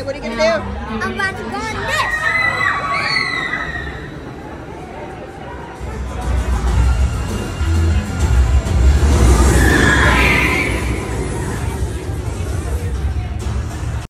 What are you gonna do? I'm about to go on this.